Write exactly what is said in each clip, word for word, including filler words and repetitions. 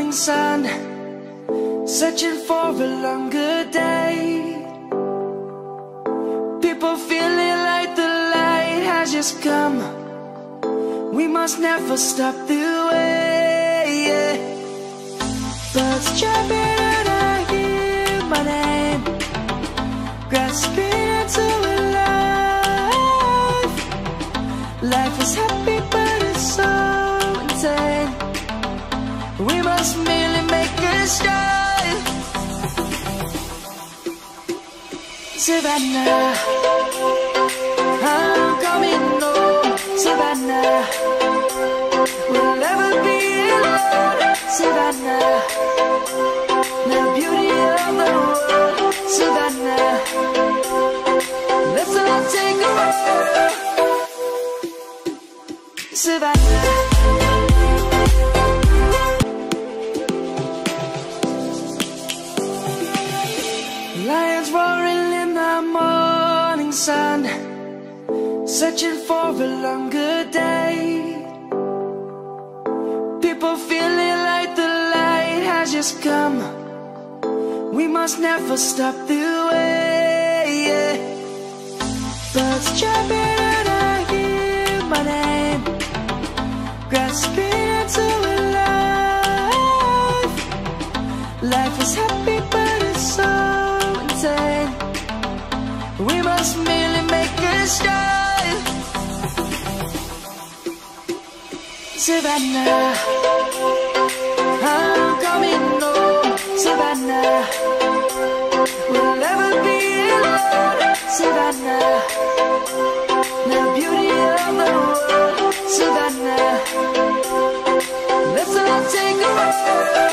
morning sun, searching for a longer day. People feeling like the light has just come. We must never stop the way, yeah. Birds chirping and I hear my name, grasping into a life. Life is happy but it's so insane. We must merely make a start. Savannah, I'm coming home. Savannah, we'll never be alone. Savannah, the beauty of the world. Savannah, let's all take a walk. Savannah, lions roaring in the morning sun, searching for a longer day. People feeling like the light has just come. We must never stop the way, yeah. Birds chirping and I hear my name, grasping into a life. Life is happy but it's so insane. We must merely make a start. Savannah, I'm coming home. Savannah, we'll never be alone. Savannah, the beauty of the world. Savannah, let's all take a walk.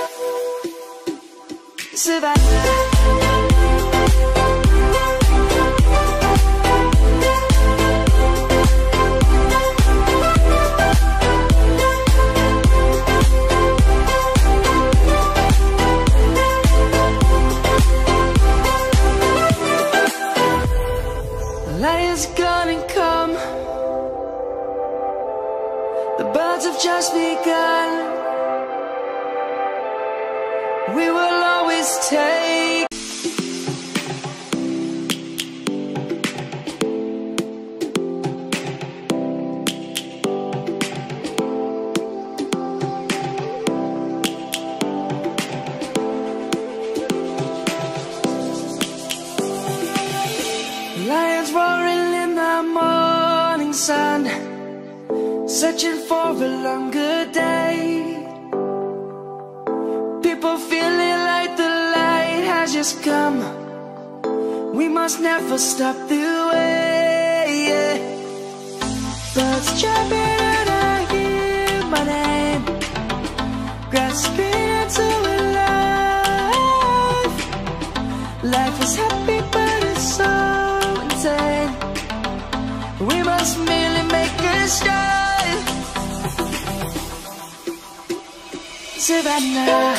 Savannah, lion's gonna come. The birds have just begun. We will always take. Lions roaring in the morning sun, searching for a longer day. People feeling like the light has just come. We must never stop the way, yeah. Birds chirping and I hear my name, grasping into a life. Life is happy but it's so insane. We must merely make a start. Savannah,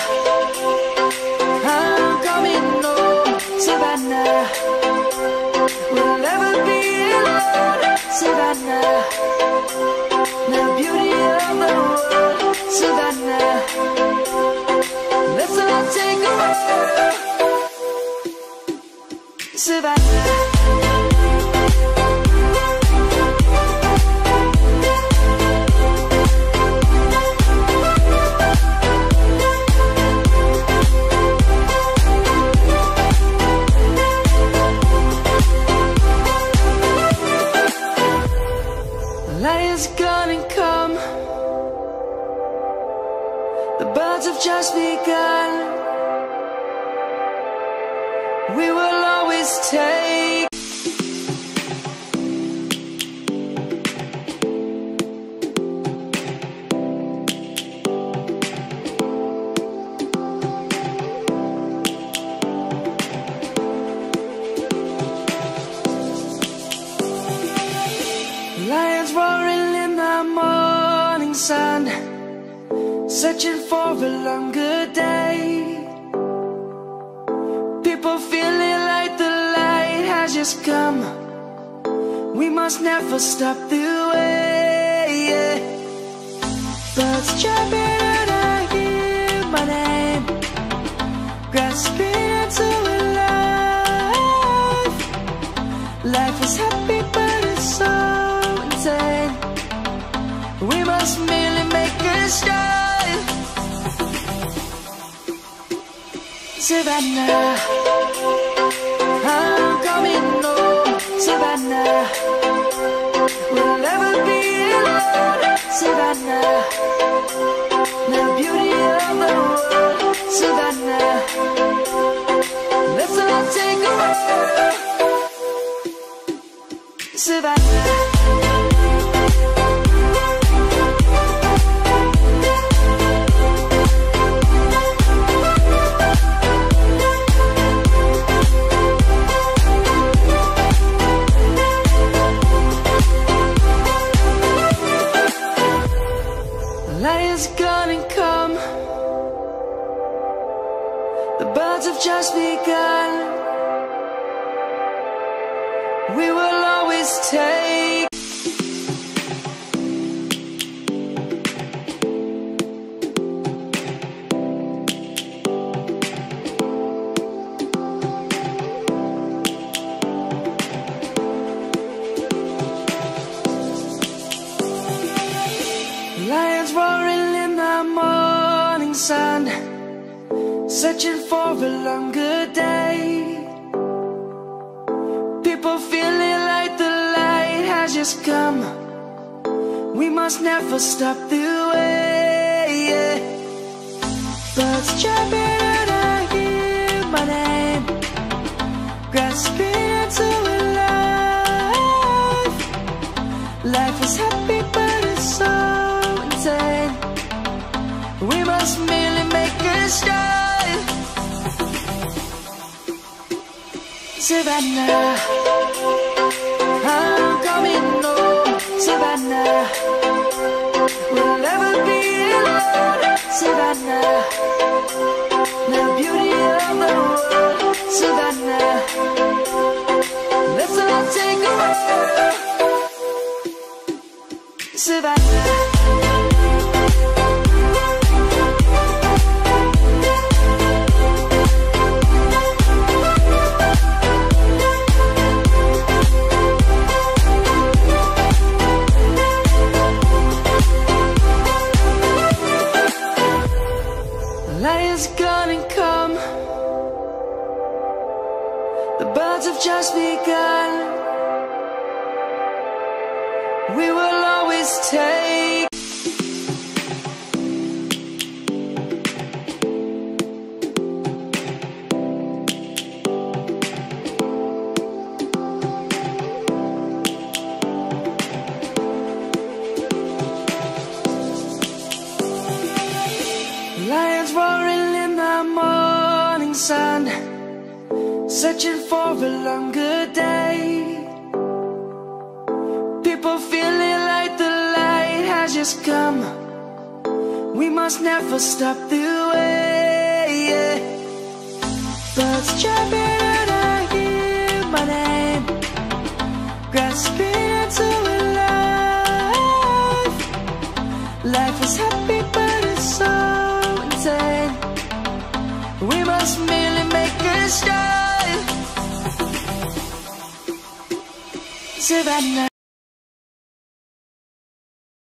I'm coming home. Savannah, we'll never be alone. Savannah, the beauty of the world. Savannah, let's all take a walk. Savannah, lion's gonna come. The birds have just begun. We will always take. Lions roaring in the morning sun, searching for a longer day. People feeling like the light has just come. We must never stop the way, yeah. Birds chirping and I hear We must merely make a start. Savannah, I'm coming home. Savannah, we'll never be alone. Savannah, the beauty of the world. Savannah, let's all take a walk. Savannah, light is gonna come. The birds have just begun. We will always take. Lions roaring in the morning sun, searching for a longer day. People feeling like the light has just come. We must never stop the way. Birds jumping and I hear my name, grasping into a life. Life is happy but it's so insane. We must merely make a start. Savannah, I'm coming home. Savannah, we'll never be alone. Savannah, the beauty of the world. Savannah, let's all take a walk. Savannah, light is gonna come. The birds have just begun. We will always take. Lions roaring in the morning sun, searching for a longer day. People feeling like the light has just come. We must never stop the way. Birds jumping and I hear my name, grasping into a life. Life is happy but it's so insane. We must merely make a start. Savannah.